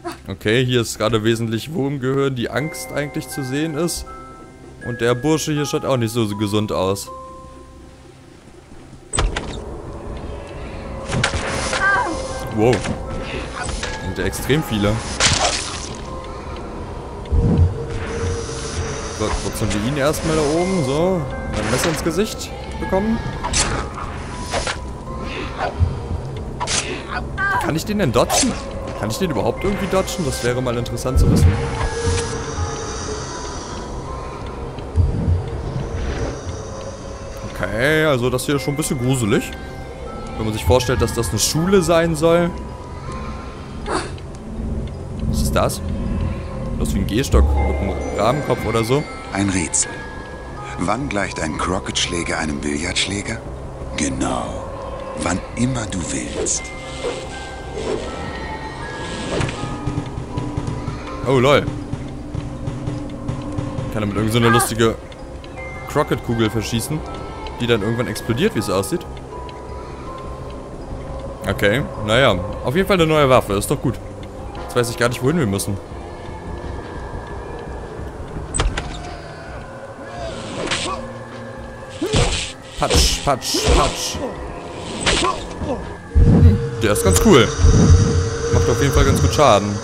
Okay, hier ist gerade wesentlich Wurmgehirn, die Angst eigentlich zu sehen ist. Und der Bursche hier schaut auch nicht so gesund aus. Wow. Sind ja extrem viele. So, putzen wir ihn erstmal da oben. So. Ein Messer ins Gesicht bekommen. Kann ich den denn dodgen? Kann ich den überhaupt irgendwie dodgen? Das wäre mal interessant zu wissen. Okay, also das hier ist schon ein bisschen gruselig. Wenn man sich vorstellt, dass das eine Schule sein soll. Was ist das? Das ist wie ein Gehstock mit einem Rahmenkopf oder so. Ein Rätsel. Wann gleicht ein Crockett-Schläger einem Billardschläger? Genau. Wann immer du willst. Oh, lol. Kann er mit irgend so einer lustige Crockett-Kugel verschießen, die dann irgendwann explodiert, wie es aussieht. Okay, naja. Auf jeden Fall eine neue Waffe, ist doch gut. Jetzt weiß ich gar nicht, wohin wir müssen. Patsch, patsch, patsch. Der ist ganz cool. Macht auf jeden Fall ganz gut Schaden.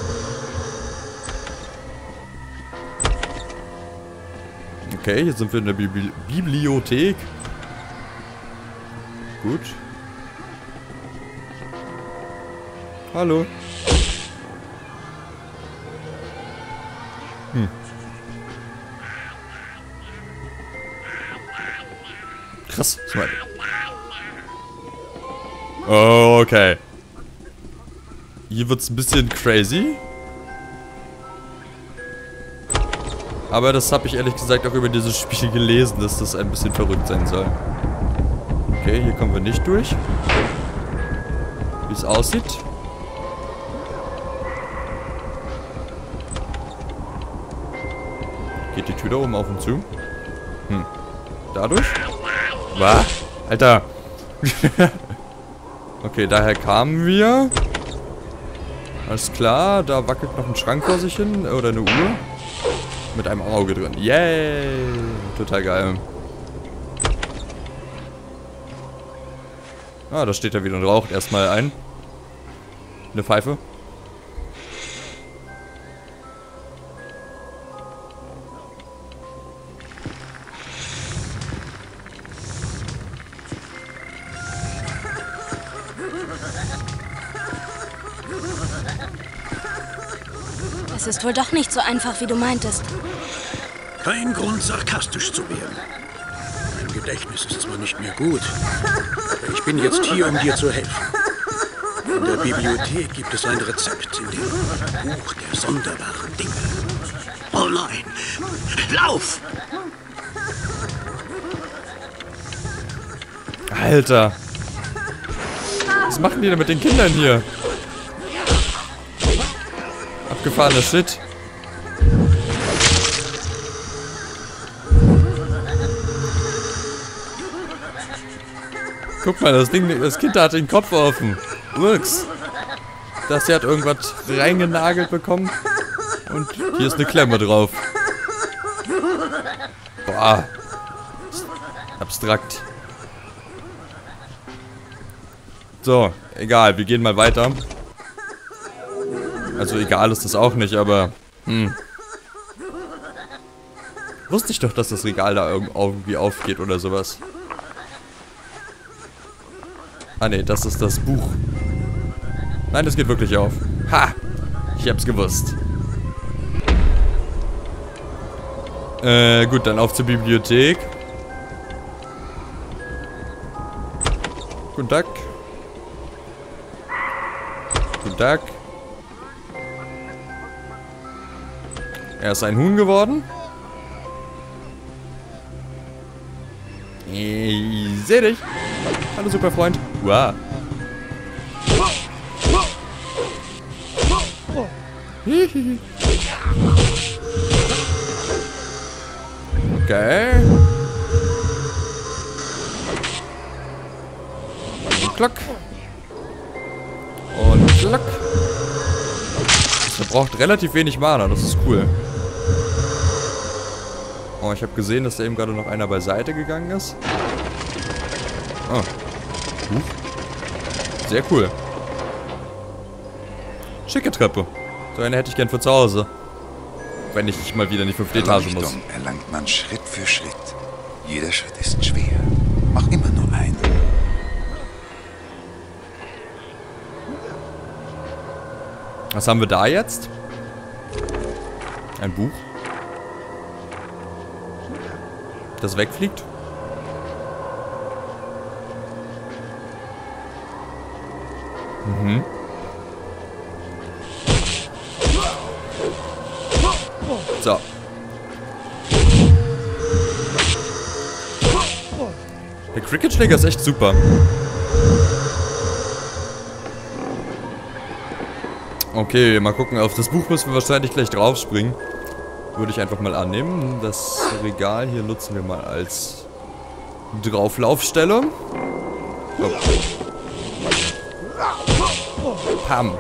Okay, jetzt sind wir in der Bibliothek. Gut. Hallo. Krass. Okay. Hier wird's ein bisschen crazy. Aber das habe ich ehrlich gesagt auch über dieses Spiel gelesen, dass das ein bisschen verrückt sein soll. Okay, hier kommen wir nicht durch. Wie es aussieht. Geht die Tür da oben auf und zu? Dadurch? Was? Alter. Okay, daher kamen wir. Alles klar, da wackelt noch ein Schrank vor sich hin. Oder eine Uhr. Mit einem Auge drin. Yay! Total geil. Ah, da steht er wieder und raucht erstmal ein. Eine Pfeife. Es ist wohl doch nicht so einfach, wie du meintest. Kein Grund, sarkastisch zu werden. Mein Gedächtnis ist zwar nicht mehr gut, aber ich bin jetzt hier, um dir zu helfen. In der Bibliothek gibt es ein Rezept in dem Buch der sonderbaren Dinge. Oh nein! Lauf! Alter! Was machen die denn mit den Kindern hier? Abgefahrener Shit. Guck mal, das Kind hat den Kopf offen. Lux. Das hier hat irgendwas reingenagelt bekommen. Und hier ist eine Klemme drauf. Boah. Abstrakt. So, egal, wir gehen mal weiter. Also egal ist das auch nicht, aber... Wusste ich doch, dass das Regal da irgendwie aufgeht oder sowas. Ah ne, das ist das Buch. Nein, das geht wirklich auf. Ha! Ich hab's gewusst. Gut, dann auf zur Bibliothek. Guten Tag. Guten Tag. Er ist ein Huhn geworden. Ich seh dich. Hallo, super Freund. Wow. Okay. Und klack. Und klack. Das ist eine Braucht relativ wenig Mana, das ist cool. Oh, ich habe gesehen, dass da eben gerade noch einer beiseite gegangen ist. Oh. Sehr cool. Schicke Treppe. So eine hätte ich gern für zu Hause. Wenn ich mal wieder in die 5. Etage muss. Erleuchtung erlangt man Schritt für Schritt. Jeder Schritt ist schwer. Mach immer nur einen. Was haben wir da jetzt? Ein Buch. Das wegfliegt. Mhm. So. Der Cricket-Schläger ist echt super. Okay, mal gucken. Auf das Buch müssen wir wahrscheinlich gleich draufspringen. Würde ich einfach mal annehmen. Das Regal hier nutzen wir mal als Drauflaufstelle. So. Pam.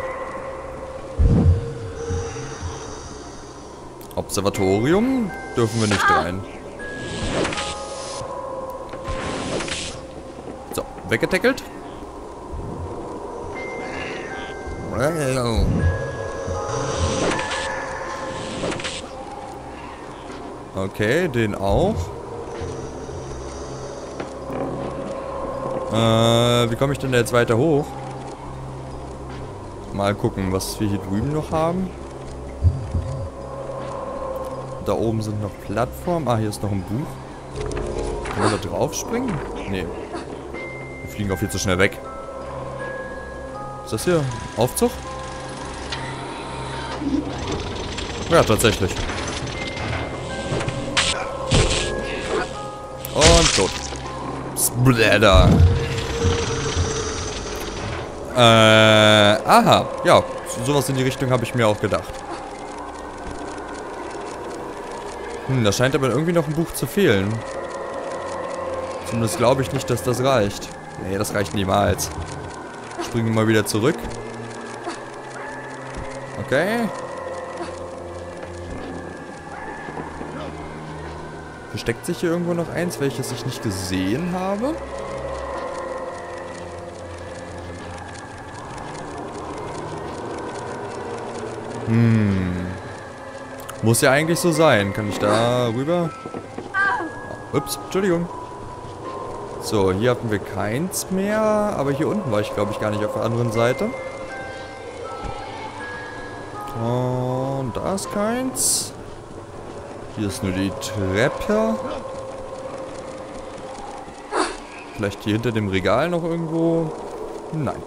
Observatorium dürfen wir nicht rein. So, weggetackelt. Okay, den auch. Wie komme ich denn jetzt weiter hoch? Mal gucken, was wir hier drüben noch haben. Da oben sind noch Plattformen. Ah, hier ist noch ein Buch. Können wir da drauf springen? Nee. Wir fliegen auch viel zu schnell weg. Ist das hier Aufzug? Ja, tatsächlich. Und tot. Splatter. Aha. Ja, sowas in die Richtung habe ich mir auch gedacht. Da scheint aber irgendwie noch ein Buch zu fehlen. Zumindest glaube ich nicht, dass das reicht. Nee, das reicht niemals. Springen wir mal wieder zurück. Okay. Versteckt sich hier irgendwo noch eins, welches ich nicht gesehen habe? Muss ja eigentlich so sein. Kann ich da rüber? Ups, Entschuldigung. So, hier hatten wir keins mehr. Aber hier unten war ich, glaube ich, gar nicht auf der anderen Seite. Und da ist keins. Hier ist nur die Treppe. Vielleicht hier hinter dem Regal noch irgendwo? Nein.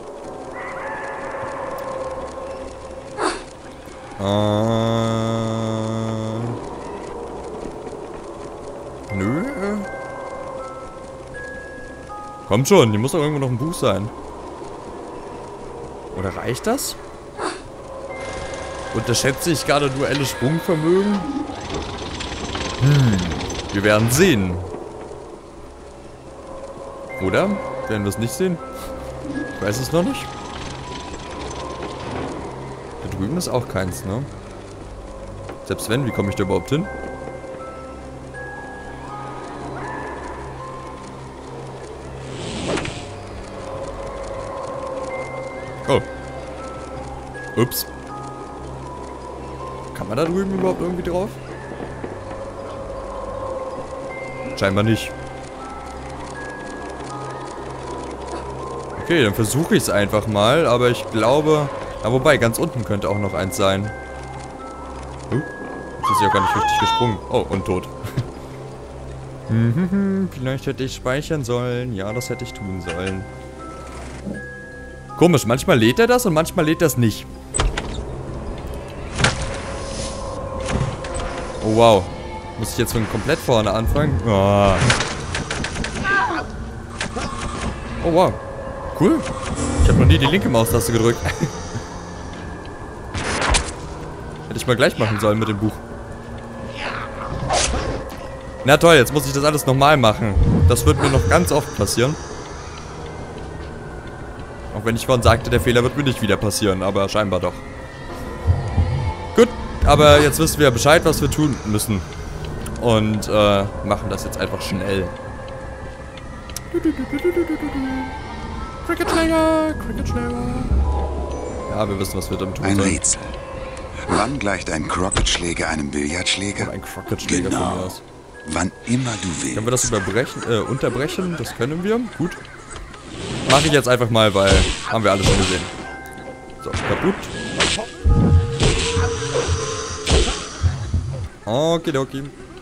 Nö. Kommt schon, hier muss doch irgendwo noch ein Buch sein. Oder reicht das? Unterschätze ich gerade duelles Sprungvermögen? Wir werden sehen. Oder? Werden wir es nicht sehen? Ich weiß es noch nicht. Da drüben ist auch keins, ne? Selbst wenn, wie komme ich da überhaupt hin? Oh. Ups. Kann man da drüben überhaupt irgendwie drauf? Scheinbar nicht. Okay, dann versuche ich es einfach mal, aber ich glaube... Ah, wobei, ganz unten könnte auch noch eins sein. Jetzt ist ja gar nicht richtig gesprungen. Oh, und tot. Vielleicht hätte ich speichern sollen. Ja, das hätte ich tun sollen. Komisch, manchmal lädt er das und manchmal lädt er es nicht. Oh, wow. Muss ich jetzt von komplett vorne anfangen? Oh, oh wow. Cool. Ich habe noch nie die linke Maustaste gedrückt. Hätte ich mal gleich machen sollen mit dem Buch. Na toll, jetzt muss ich das alles nochmal machen. Das wird mir noch ganz oft passieren. Auch wenn ich vorhin sagte, der Fehler wird mir nicht wieder passieren, aber scheinbar doch. Aber jetzt wissen wir Bescheid, was wir tun müssen. Und machen das jetzt einfach schnell. Cricketschläger, Cricketschläger. Ja, wir wissen, was wir damit tun Ein sollen. Rätsel. Wann gleicht ein Crockett-Schläger einem Billardschläger? Ein Cricketschläger von mir aus. Wann immer du willst. Können wir das unterbrechen? Das können wir. Gut. Mache ich jetzt einfach mal, weil haben wir alles schon gesehen. So, kaputt. Okidoki.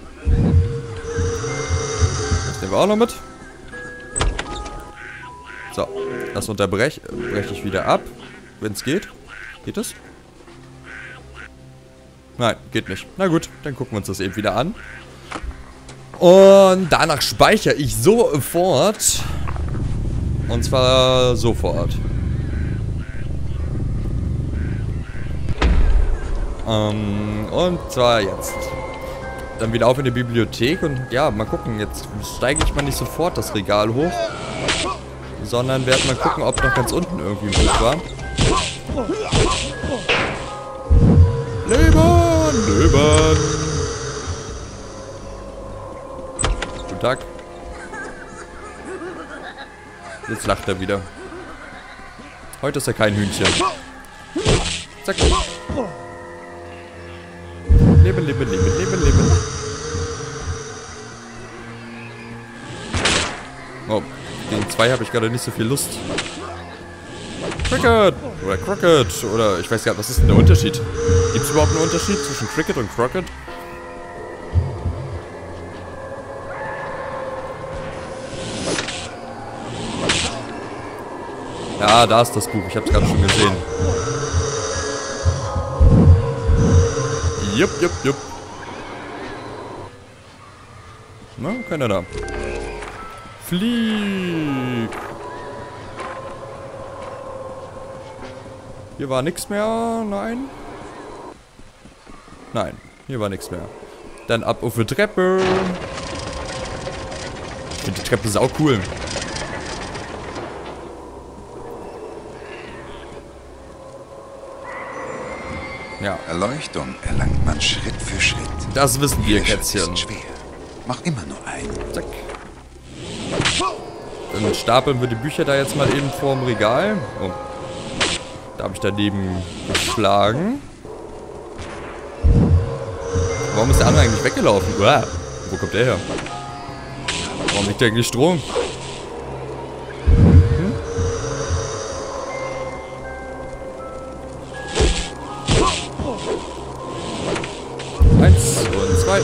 Das nehmen wir auch noch mit. So, das breche ich wieder ab. Wenn es geht. Geht es? Nein, geht nicht. Na gut, dann gucken wir uns das eben wieder an. Und danach speichere ich sofort. Und zwar sofort. Und zwar jetzt. Dann wieder auf in die Bibliothek und ja, mal gucken. Jetzt steige ich mal nicht sofort das Regal hoch. Sondern werde mal gucken, ob noch ganz unten irgendwie ein Buch war. Leben, Leben. Guten Tag. Jetzt lacht er wieder. Heute ist er kein Hühnchen. Zack. Leben, leben, leben, leben, leben. Oh, gegen 2 habe ich gerade nicht so viel Lust. Cricket oder Crockett oder ich weiß gar nicht, was ist denn der Unterschied? Gibt es überhaupt einen Unterschied zwischen Cricket und Crockett? Ja, da ist das Buch. Ich habe es gerade schon gesehen. Jupp, jupp, jupp. Na, keiner da. Flieg. Hier war nichts mehr. Nein. Nein, hier war nichts mehr. Dann ab auf die Treppe. Ich finde die Treppe sau cool. Ja. Erleuchtung erlangt man Schritt für Schritt. Das wissen wir, Jeder Schritt Kätzchen. ist schwer. Mach immer nur einen. Zack. Dann stapeln wir die Bücher da jetzt mal eben vorm Regal. Oh. Da habe ich daneben geschlagen. Warum ist der andere eigentlich weggelaufen? Uah. Wo kommt der her? Warum liegt der eigentlich Strom? Eins und 2.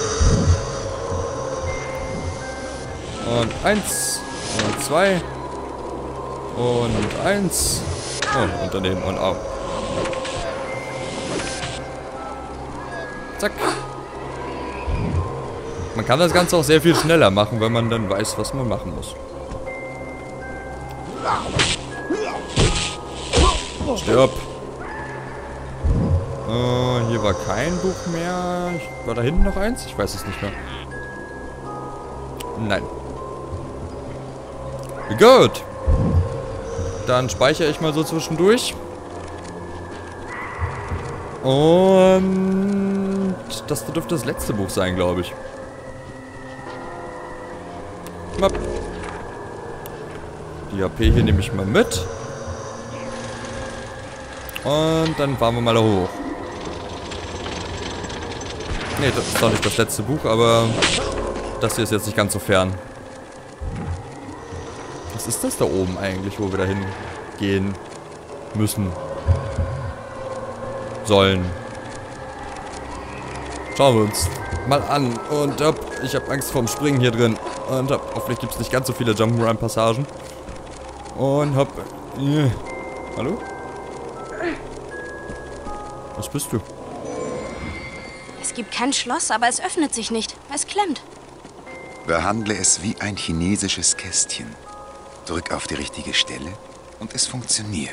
Und 1 und 2. Und 1. Oh, und daneben und auf. Zack. Man kann das Ganze auch sehr viel schneller machen, wenn man dann weiß, was man machen muss. Stirb. Hier war kein Buch mehr. War da hinten noch eins? Ich weiß es nicht mehr. Nein. Gut. Dann speichere ich mal so zwischendurch. Und das dürfte das letzte Buch sein, glaube ich. Die HP hier nehme ich mal mit. Und dann fahren wir mal da hoch. Ne, das ist doch nicht das letzte Buch, aber das hier ist jetzt nicht ganz so fern. Was ist das da oben eigentlich, wo wir da hingehen müssen? Sollen. Schauen wir uns mal an. Und ich habe Angst vorm Springen hier drin. Und hoffentlich gibt es nicht ganz so viele Jump'n'Run-Passagen. Und hallo? Was bist du? Es gibt kein Schloss, aber es öffnet sich nicht. Es klemmt. Behandle es wie ein chinesisches Kästchen. Drück auf die richtige Stelle und es funktioniert.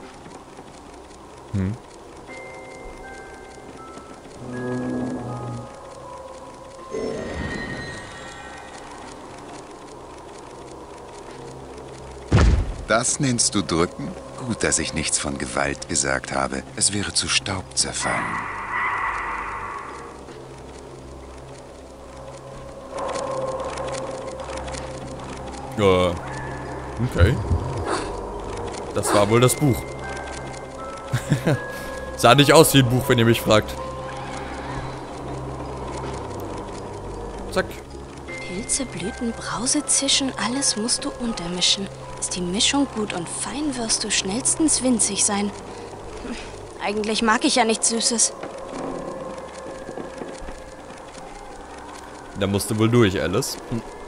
Das nennst du drücken? Gut, dass ich nichts von Gewalt gesagt habe. Es wäre zu Staub zerfallen. Okay. Das war wohl das Buch. Sah nicht aus wie ein Buch, wenn ihr mich fragt. Zack. Pilze, Blüten, Brause, Zischen, alles musst du untermischen. Ist die Mischung gut und fein, wirst du schnellstens winzig sein. Eigentlich mag ich ja nichts Süßes. Da musst du wohl durch, Alice.